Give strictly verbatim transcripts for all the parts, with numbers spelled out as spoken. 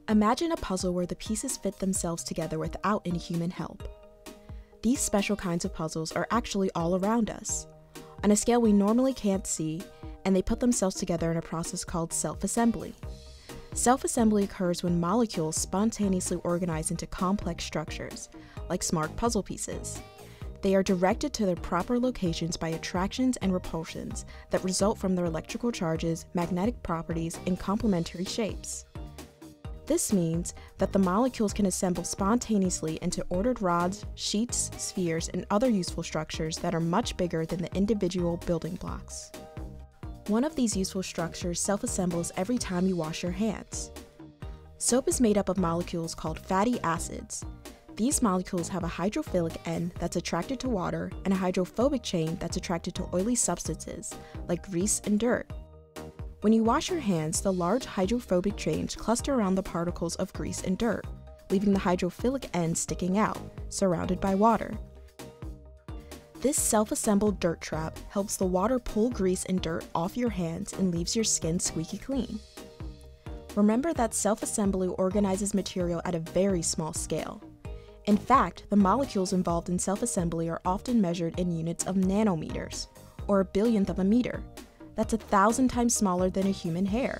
Imagine a puzzle where the pieces fit themselves together without any human help. These special kinds of puzzles are actually all around us, on a scale we normally can't see, and they put themselves together in a process called self-assembly. Self-assembly occurs when molecules spontaneously organize into complex structures, like smart puzzle pieces. They are directed to their proper locations by attractions and repulsions that result from their electrical charges, magnetic properties, and complementary shapes. This means that the molecules can assemble spontaneously into ordered rods, sheets, spheres, and other useful structures that are much bigger than the individual building blocks. One of these useful structures self-assembles every time you wash your hands. Soap is made up of molecules called fatty acids. These molecules have a hydrophilic end that's attracted to water and a hydrophobic chain that's attracted to oily substances, like grease and dirt. When you wash your hands, the large hydrophobic chains cluster around the particles of grease and dirt, leaving the hydrophilic end sticking out, surrounded by water. This self-assembled dirt trap helps the water pull grease and dirt off your hands and leaves your skin squeaky clean. Remember that self-assembly organizes material at a very small scale. In fact, the molecules involved in self-assembly are often measured in units of nanometers, or a billionth of a meter. That's a thousand times smaller than a human hair.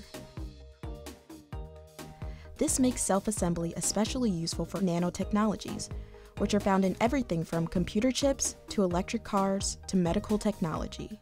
This makes self-assembly especially useful for nanotechnologies, which are found in everything from computer chips to electric cars to medical technology.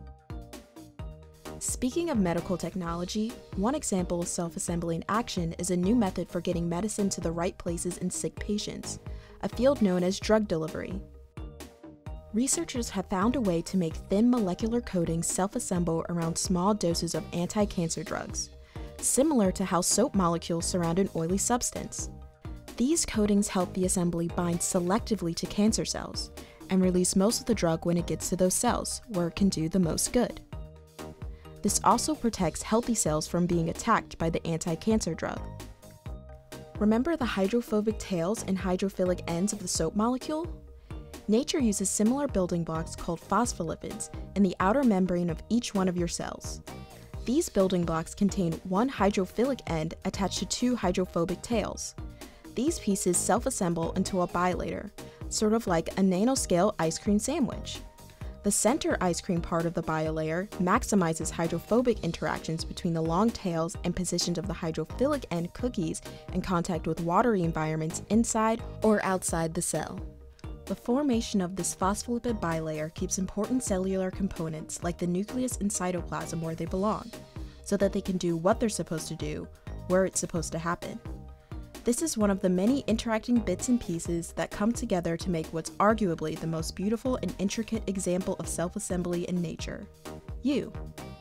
Speaking of medical technology, one example of self-assembly in action is a new method for getting medicine to the right places in sick patients, a field known as drug delivery. Researchers have found a way to make thin molecular coatings self-assemble around small doses of anti-cancer drugs, similar to how soap molecules surround an oily substance. These coatings help the assembly bind selectively to cancer cells and release most of the drug when it gets to those cells, where it can do the most good. This also protects healthy cells from being attacked by the anti-cancer drug. Remember the hydrophobic tails and hydrophilic ends of the soap molecule? Nature uses similar building blocks called phospholipids in the outer membrane of each one of your cells. These building blocks contain one hydrophilic end attached to two hydrophobic tails. These pieces self-assemble into a bilayer, sort of like a nanoscale ice cream sandwich. The center ice cream part of the bilayer maximizes hydrophobic interactions between the long tails and positions of the hydrophilic end cookies in contact with watery environments inside or outside the cell. The formation of this phospholipid bilayer keeps important cellular components like the nucleus and cytoplasm where they belong, so that they can do what they're supposed to do, where it's supposed to happen. This is one of the many interacting bits and pieces that come together to make what's arguably the most beautiful and intricate example of self-assembly in nature: you.